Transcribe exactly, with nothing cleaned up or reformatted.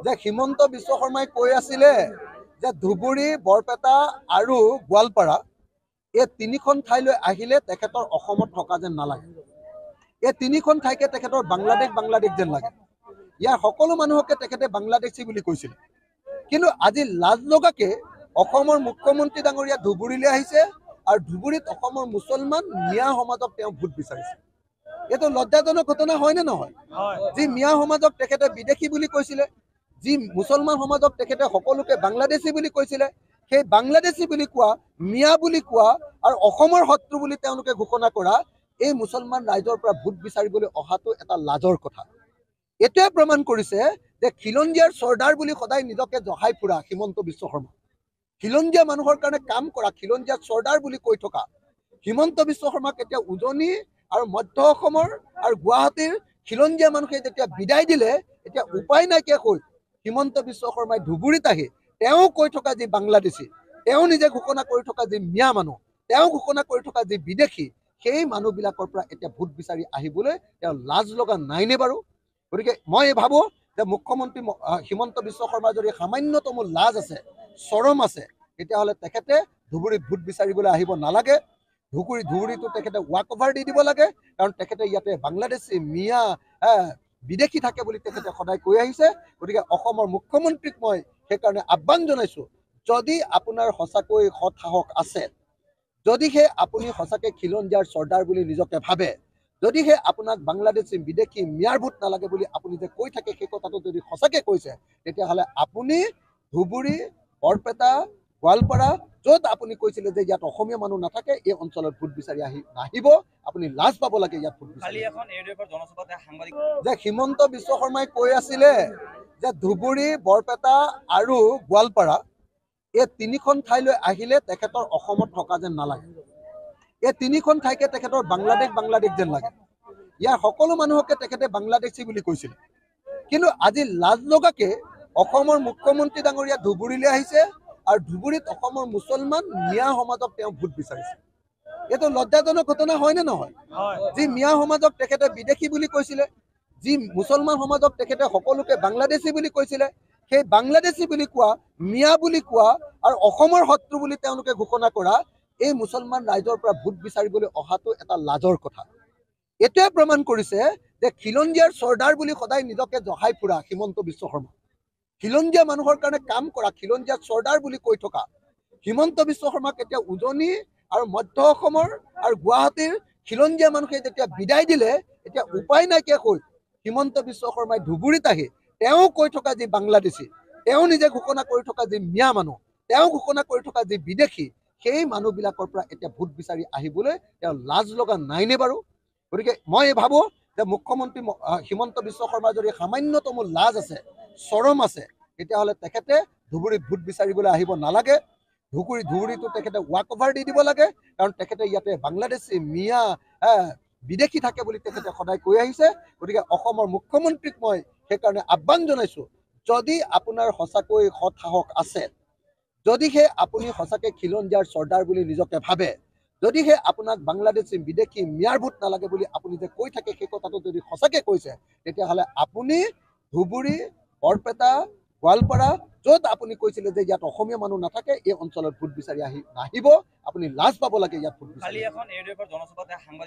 যে হিমন্ত বিশ্ব শৰ্মাই কৈ আছিলে যে ধুবুৰী বৰপেটা আৰু গোৱালপাৰা এই তিনিখন ঠাইলৈ আহিলে তেখেতৰ অসমত থকা যেন নালাগে। এই তিনিখন ঠাইকে তেখেতৰ বাংলাদেশ বাংলাদেশ যেন লাগে। ইয়াৰ সকলো মানুহকে তেখেতে বাংলাদেশী বুলি কৈছিল। কিন্তু আজি লাজ লগাকে অসমৰ মুখ্যমন্ত্ৰী ডাঙৰীয়া ধুবুৰীলৈ আহিছে আৰু ধুবুৰীত অসমৰ মুছলমান মিয়া সমাজক তেওঁ ভোট বিচাৰিছে। এইটো লজ্জাজনক ঘটনা হয়নে নহয়? যি মিয়া সমাজক তেখেতে বিদেশী বুলি কৈছিলে, যি মুছলমান সমাজক তেখেতে সকলোকে বাংলাদেশী বুলি কৈছিলে, সেই বাংলাদেশী বুলি কোৱা, মিয়া বুলি কোৱা আৰু অসমৰ শত্ৰু বুলি তেওঁলোকে ঘোষণা কৰা এই মুছলমান ৰাইজৰ পৰা ভোট বিচাৰিবলৈ অহাটো এটা লাজৰ কথা। এইটোৱে প্ৰমাণ কৰিছে যে খিলঞ্জীয়াৰ চৰ্দাৰ বুলি সদায় নিজকে জহাই ফুৰা হিমন্ত বিশ্ব শৰ্মা, খিলঞ্জীয়া মানুহৰ কাৰণে কাম কৰা, খিলঞ্জীয়া চৰ্দাৰ বুলি কৈ থকা হিমন্ত বিশ্ব শৰ্মাক এতিয়া উজনি আৰু মধ্য অসমৰ আৰু গুৱাহাটীৰ খিলঞ্জীয়া মানুহে যেতিয়া বিদায় দিলে, এতিয়া উপায় নাইকিয়া হ'ল হিমন্ত বিশ্ব শৰ্মাই ধুবুৰীত আহি তেওঁ কৈ থকা যি বাংলাদেশী, তেওঁ নিজে ঘোষণা কৰি থকা যি মিয়া মানুহ, তেওঁ ঘোষণা কৰি থকা যি বিদেশী, সেই মানুহবিলাকৰ পৰা এতিয়া ভোট বিচাৰি আহিবলৈ তেওঁ লাজ লগা নাইনে বাৰু? গতিকে মই ভাবোঁ যে মুখ্যমন্ত্ৰী হিমন্ত বিশ্ব শৰ্মাৰ যদি সামান্যতম লাজ আছে, চৰম আছে, তেতিয়াহ'লে তেখেতে ধুবুৰীত ভোট বিচাৰিবলৈ আহিব নালাগে। ধুবুৰী ধুবুৰীটো তেখেতে ৱাক অভাৰ দি দিব লাগে, কাৰণ তেখেতে ইয়াতে বাংলাদেশী মিয়া বিদেশী থাকে বুলি তেখেতে সদায় কৈ আহিছে। গতিকে অসমৰ মুখ্যমন্ত্ৰীক মই সেইকাৰণে আহ্বান জনাইছোঁ, যদি আপোনাৰ সঁচাকৈ সৎ সাহস আছে, যদিহে আপুনি সঁচাকৈ খিলঞ্জীয়াৰ চৰ্দাৰ বুলি নিজকে ভাবে, যদিহে আপোনাক বাংলাদেশী বিদেশী মিয়াৰ ভোট নালাগে বুলি আপুনি যে কৈ থাকে, সেই কথাটো যদি সঁচাকৈ কৈছে, তেতিয়াহ'লে আপুনি ধুবুৰী, বৰপেটা, গোৱালপাৰা, য'ত আপুনি কৈছিলে যে ইয়াত অসমীয়া মানুহ নাথাকে, এই অঞ্চলত ভোট বিচাৰি আহি নাহিব। আপুনি লাজ পাব লাগে ইয়াত ভোট বিচাৰি। যে হিমন্ত বিশ্ব শৰ্মাই কৈ আছিলে যে ধুবুৰী, বৰপেটা আৰু গোৱালপাৰা এই তিনিখন ঠাইলৈ আহিলে তেখেতৰ অসমত থকা যেন নালাগে। এই তিনিখন ঠাইকে তেখেতৰ বাংলাদেশ বাংলাদেশ যেন লাগে। ইয়াৰ সকলো মানুহকে তেখেতে বাংলাদেশী বুলি কৈছিল। কিন্তু আজি লাজ লগাকে অসমৰ মুখ্যমন্ত্ৰী ডাঙৰীয়া ধুবুৰীলৈ আহিছে আৰু ধুবুৰীত অসমৰ মুছলমান মিয়া সমাজক তেওঁ ভোট বিচাৰিছে। এইটো লজ্জাজনক ঘটনা হয়নে নহয়? যি মিয়া সমাজক তেখেতে বিদেশী বুলি কৈছিলে, যি মুছলমান সমাজক তেখেতে সকলোকে বাংলাদেশী বুলি কৈছিলে, সেই বাংলাদেশী বুলি কোৱা, মিয়া বুলি কোৱা আৰু অসমৰ শত্ৰু বুলি তেওঁলোকে ঘোষণা কৰা এই মুছলমান ৰাইজৰ পৰা ভোট বিচাৰিবলৈ অহাটো এটা লাজৰ কথা। এইটোৱে প্ৰমাণ কৰিছে যে খিলঞ্জীয়াৰ চৰ্দাৰ বুলি সদায় নিজকে জহাই ফুৰা হিমন্ত বিশ্ব শৰ্মা, খিলঞ্জীয়া মানুহৰ কাৰণে কাম কৰা, খিলঞ্জীয়া চৰ্দাৰ বুলি কৈ থকা হিমন্ত বিশ্ব শৰ্মাক এতিয়া উজনি আৰু মধ্য অসমৰ আৰু গুৱাহাটীৰ খিলঞ্জীয়া মানুহে যেতিয়া বিদায় দিলে, এতিয়া উপায় নাইকিয়া হ'ল হিমন্ত বিশ্ব শৰ্মাই ধুবুৰীত আহি তেওঁ কৈ থকা যি বাংলাদেশী, তেওঁ নিজে ঘোষণা কৰি থকা যি মিয়া মানুহ, তেওঁ ঘোষণা কৰি থকা যি বিদেশী, সেই মানুহবিলাকৰ পৰা এতিয়া ভোট বিচাৰি আহিবলৈ তেওঁ লাজ লগা নাইনে বাৰু? গতিকে মই ভাবোঁ যে মুখ্যমন্ত্ৰী হিমন্ত বিশ্ব শৰ্মাৰ যদি সামান্যতম লাজ আছে, চৰম আছে, তেতিয়াহ'লে তেখেতে ধুবুৰীত ভোট বিচাৰিবলৈ আহিব নালাগে। ধুবুৰী ধুবুৰীটো তেখেতে ৱাক অভাৰ দি দিব লাগে, কাৰণ তেখেতে ইয়াতে বাংলাদেশী মিয়া বিদেশী থাকে বুলি তেখেতে সদায় কৈ আহিছে। গতিকে অসমৰ মুখ্যমন্ত্ৰীক মই সেইকাৰণে আহ্বান জনাইছোঁ, যদি আপোনাৰ সঁচাকৈ সৎ সাহস আছে, যদিহে আপুনি সঁচাকৈ খিলঞ্জীয়াৰ চৰ্দাৰ বুলি নিজকে ভাবে, যদিহে আপোনাক বাংলাদেশী বিদেশী মিয়াৰ ভোট নালাগে বুলি আপুনি যে কৈ থাকে, সেই কথাটো যদি সঁচাকৈ কৈছে, তেতিয়াহ'লে আপুনি ধুবুৰী, বৰপেটা, গোৱালপাৰা, য'ত আপুনি কৈছিলে যে ইয়াত অসমীয়া মানুহ নাথাকে, এই অঞ্চলত ভোট বিচাৰি আহি নাহিব। আপুনি লাজ পাব লাগে ইয়াত ভোট বিচাৰি।